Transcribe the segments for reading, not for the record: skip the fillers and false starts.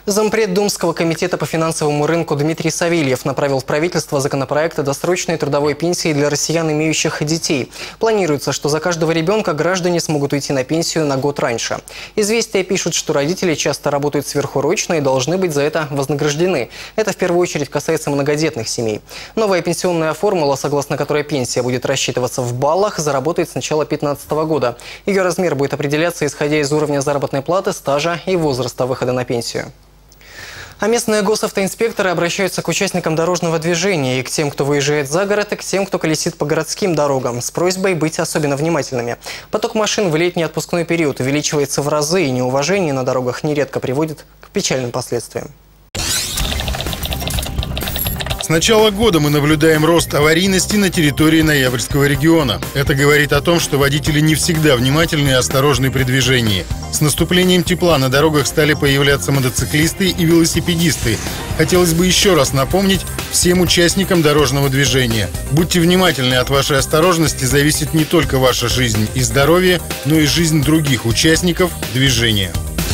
Зампред Думского комитета по финансовому рынку Дмитрий Савельев направил в правительство законопроект о досрочной трудовой пенсии для россиян, имеющих детей. Планируется, что за каждого ребенка граждане смогут уйти на пенсию на год раньше. «Известия» пишут, что родители часто работают сверхурочно и должны быть за это вознаграждены. Это в первую очередь касается многодетных семей. Новая пенсионная формула, согласно которой пенсия будет рассчитываться в баллах, заработает с начала 2015 года. Ее размер будет определяться исходя из уровня заработной платы, стажа и возраста выхода на пенсию. А местные госавтоинспекторы обращаются к участникам дорожного движения и к тем, кто выезжает за город, и к тем, кто колесит по городским дорогам, с просьбой быть особенно внимательными. Поток машин в летний отпускной период увеличивается в разы, и неуважение на дорогах нередко приводит к печальным последствиям. С начала года мы наблюдаем рост аварийности на территории Ноябрьского региона. Это говорит о том, что водители не всегда внимательны и осторожны при движении. С наступлением тепла на дорогах стали появляться мотоциклисты и велосипедисты. Хотелось бы еще раз напомнить всем участникам дорожного движения. Будьте внимательны, от вашей осторожности зависит не только ваша жизнь и здоровье, но и жизнь других участников движения.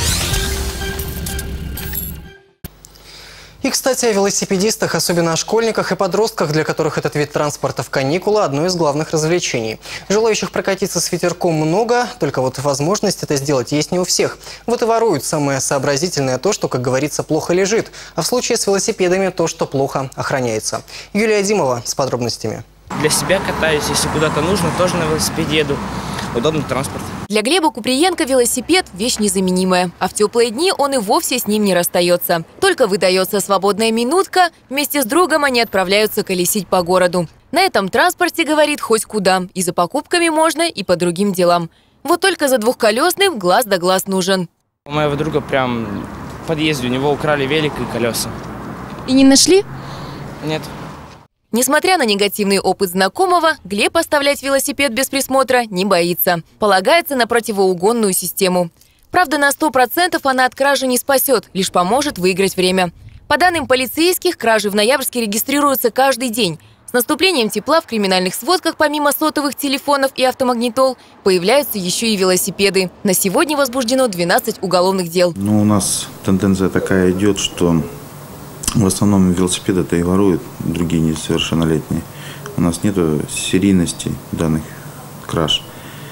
И, кстати, о велосипедистах, особенно о школьниках и подростках, для которых этот вид транспорта в каникулы – одно из главных развлечений. Желающих прокатиться с ветерком много, только вот возможность это сделать есть не у всех. Вот и воруют самое сообразительное то, что, как говорится, плохо лежит, а в случае с велосипедами то, что плохо охраняется. Юлия Димова с подробностями. Для себя катаюсь, если куда-то нужно, тоже на велосипеде еду. Удобный транспорт. Для Глеба Куприенко велосипед – вещь незаменимая. А в теплые дни он и вовсе с ним не расстается. Только выдается свободная минутка, вместе с другом они отправляются колесить по городу. На этом транспорте, говорит, хоть куда. И за покупками можно, и по другим делам. Вот только за двухколесным глаз да глаз нужен. У моего друга прям в подъезде, у него украли велик и колеса. И не нашли? Нет. Несмотря на негативный опыт знакомого, Глеб оставлять велосипед без присмотра не боится. Полагается на противоугонную систему. Правда, на 100% она от кражи не спасет, лишь поможет выиграть время. По данным полицейских, кражи в Ноябрьске регистрируются каждый день. С наступлением тепла в криминальных сводках помимо сотовых телефонов и автомагнитол появляются еще и велосипеды. На сегодня возбуждено 12 уголовных дел. У нас тенденция такая идет, что в основном велосипеды-то и воруют другие несовершеннолетние. У нас нет серийности данных краж.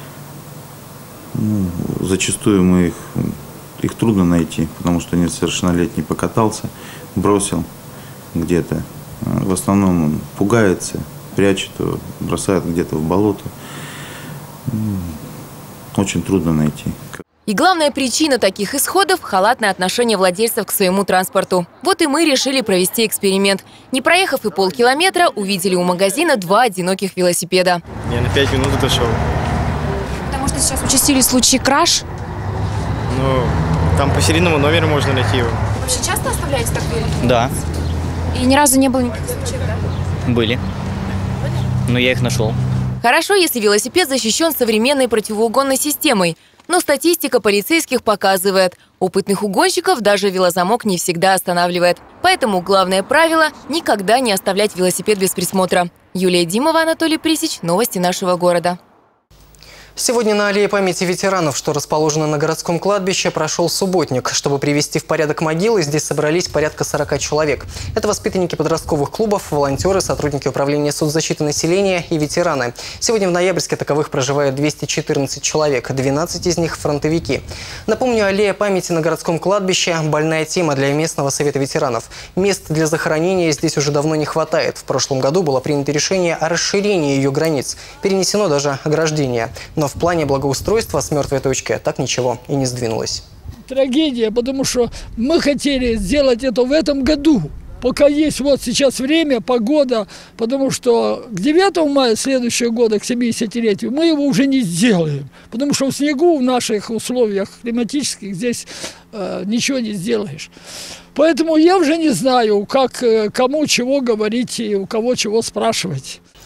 Зачастую их трудно найти, потому что несовершеннолетний покатался, бросил где-то. В основном он пугается, прячет его, бросает где-то в болото. Очень трудно найти. И главная причина таких исходов – халатное отношение владельцев к своему транспорту. Вот и мы решили провести эксперимент. Не проехав и полкилометра, увидели у магазина 2 одиноких велосипеда. Я на 5 минут дошел. Потому что сейчас участились случаи краж? Там по серийному номеру можно найти его. Вообще часто оставляете так велик? Да. И ни разу не было никаких случаев, да? Были. Но я их нашел. Хорошо, если велосипед защищен современной противоугонной системой. Но статистика полицейских показывает, опытных угонщиков даже велозамок не всегда останавливает. Поэтому главное правило – никогда не оставлять велосипед без присмотра. Юлия Димова, Анатолий Присич. Новости нашего города. Сегодня на аллее памяти ветеранов, что расположена на городском кладбище, прошел субботник. Чтобы привести в порядок могилы, здесь собрались порядка 40 человек. Это воспитанники подростковых клубов, волонтеры, сотрудники управления соцзащиты населения и ветераны. Сегодня в Ноябрьске таковых проживает 214 человек, 12 из них – фронтовики. Напомню, аллея памяти на городском кладбище – больная тема для местного совета ветеранов. Мест для захоронения здесь уже давно не хватает. В прошлом году было принято решение о расширении ее границ. Перенесено даже ограждение. Но в плане благоустройства с мертвой точки так ничего и не сдвинулось. Трагедия, потому что мы хотели сделать это в этом году. Пока есть вот сейчас время, погода, потому что к 9 мая следующего года, к 70-летию, мы его уже не сделаем. Потому что в снегу в наших условиях климатических здесь ничего не сделаешь. Поэтому я уже не знаю, как кому чего говорить и у кого чего спрашивать.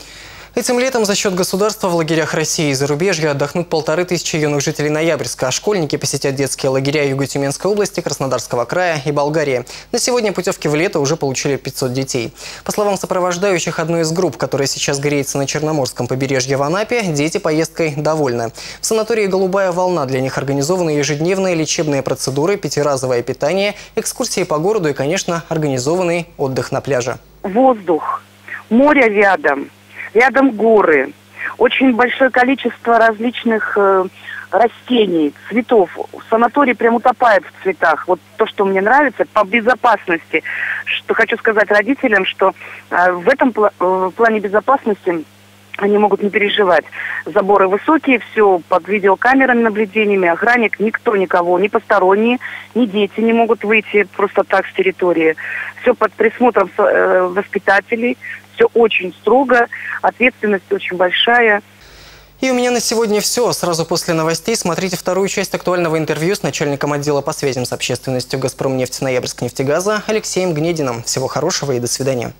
Этим летом за счет государства в лагерях России и зарубежья отдохнут 1500 юных жителей Ноябрьска, а школьники посетят детские лагеря Юго-Тюменской области, Краснодарского края и Болгарии. На сегодня путевки в лето уже получили 500 детей. По словам сопровождающих одной из групп, которая сейчас греется на Черноморском побережье в Анапе, дети поездкой довольны. В санатории «Голубая волна» для них организованы ежедневные лечебные процедуры, пятиразовое питание, экскурсии по городу и, конечно, организованный отдых на пляже. Воздух, море рядом горы, очень большое количество различных растений, цветов. Санаторий прям утопает в цветах. Вот то, что мне нравится, по безопасности. Что хочу сказать родителям, что в этом плане безопасности они могут не переживать. Заборы высокие, все под видеокамерами, наблюдениями, охранник, никто никого, ни посторонние, ни дети не могут выйти просто так с территории. Все под присмотром воспитателей, все очень строго, ответственность очень большая. И у меня на сегодня все. Сразу после новостей смотрите вторую часть актуального интервью с начальником отдела по связям с общественностью «Газпромнефть» Ноябрьскнефтегаза Алексеем Гнединым. Всего хорошего и до свидания.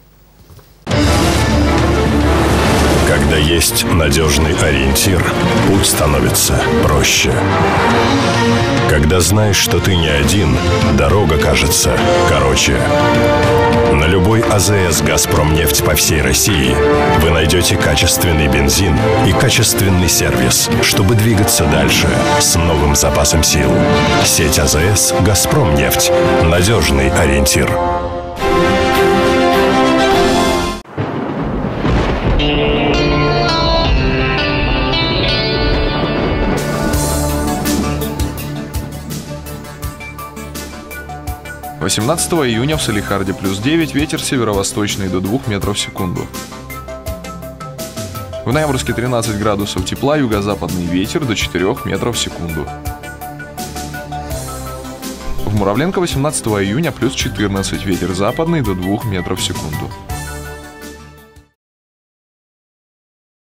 Когда есть надежный ориентир, путь становится проще. Когда знаешь, что ты не один, дорога кажется короче. На любой АЗС «Газпромнефть» по всей России вы найдете качественный бензин и качественный сервис, чтобы двигаться дальше с новым запасом сил. Сеть АЗС «Газпромнефть» – надежный ориентир. – 18 июня в Салехарде +9, ветер северо-восточный до 2 метров в секунду. В Ноябрьске 13 градусов тепла, юго-западный ветер до 4 метров в секунду. В Муравленко 18 июня +14, ветер западный до 2 метров в секунду.